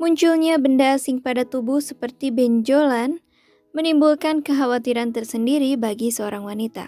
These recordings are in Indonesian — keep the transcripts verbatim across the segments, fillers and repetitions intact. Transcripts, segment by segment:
Munculnya benda asing pada tubuh seperti benjolan menimbulkan kekhawatiran tersendiri bagi seorang wanita,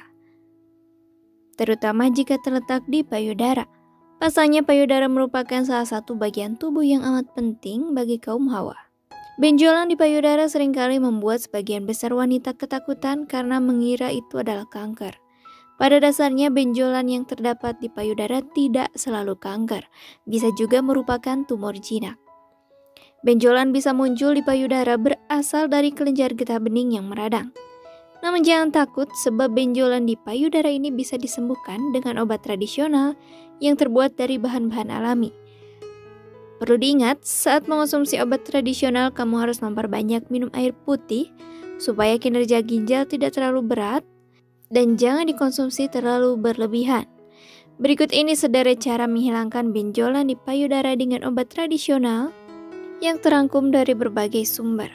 terutama jika terletak di payudara. Pasalnya payudara merupakan salah satu bagian tubuh yang amat penting bagi kaum hawa. Benjolan di payudara seringkali membuat sebagian besar wanita ketakutan karena mengira itu adalah kanker. Pada dasarnya benjolan yang terdapat di payudara tidak selalu kanker, bisa juga merupakan tumor jinak. Benjolan bisa muncul di payudara berasal dari kelenjar getah bening yang meradang. Namun jangan takut, sebab benjolan di payudara ini bisa disembuhkan dengan obat tradisional yang terbuat dari bahan-bahan alami. Perlu diingat, saat mengonsumsi obat tradisional kamu harus memperbanyak minum air putih supaya kinerja ginjal tidak terlalu berat dan jangan dikonsumsi terlalu berlebihan. Berikut ini sederet cara menghilangkan benjolan di payudara dengan obat tradisional yang terangkum dari berbagai sumber.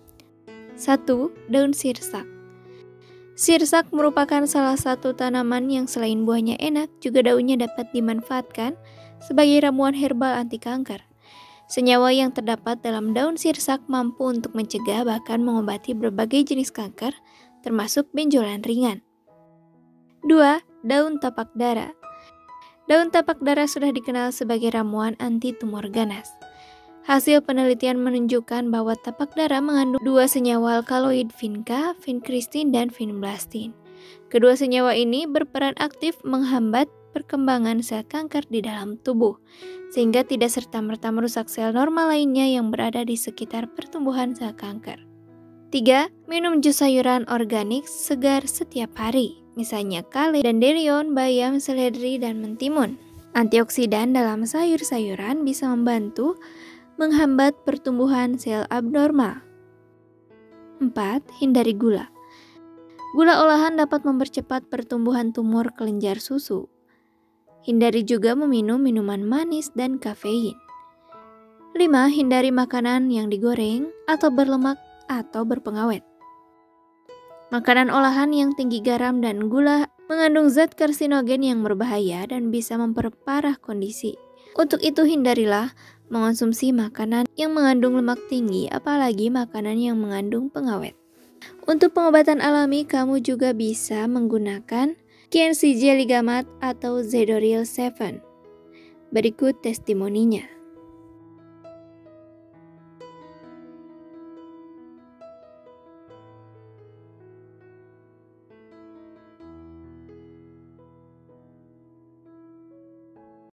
satu. Daun sirsak. Sirsak merupakan salah satu tanaman yang selain buahnya enak, juga daunnya dapat dimanfaatkan sebagai ramuan herbal anti kanker. Senyawa yang terdapat dalam daun sirsak mampu untuk mencegah bahkan mengobati berbagai jenis kanker, termasuk benjolan ringan. dua. Daun tapak dara. Daun tapak dara sudah dikenal sebagai ramuan anti tumor ganas. Hasil penelitian menunjukkan bahwa tapak dara mengandung dua senyawa alkaloid, vinca, vincristin, dan vinblastin. Kedua senyawa ini berperan aktif menghambat perkembangan sel kanker di dalam tubuh, sehingga tidak serta-merta merusak sel normal lainnya yang berada di sekitar pertumbuhan sel kanker. tiga. Minum jus sayuran organik segar setiap hari, misalnya kale, dandelion, bayam, seledri, dan mentimun. Antioksidan dalam sayur-sayuran bisa membantu menghambat pertumbuhan sel abnormal. empat. Hindari gula. Gula olahan dapat mempercepat pertumbuhan tumor kelenjar susu. Hindari juga meminum minuman manis dan kafein. lima. Hindari makanan yang digoreng atau berlemak atau berpengawet. Makanan olahan yang tinggi garam dan gula mengandung zat karsinogen yang berbahaya dan bisa memperparah kondisi. Untuk itu hindarilah mengonsumsi makanan yang mengandung lemak tinggi, apalagi makanan yang mengandung pengawet. Untuk pengobatan alami, kamu juga bisa menggunakan K N C J Ligamat atau Zedoril tujuh. Berikut testimoninya.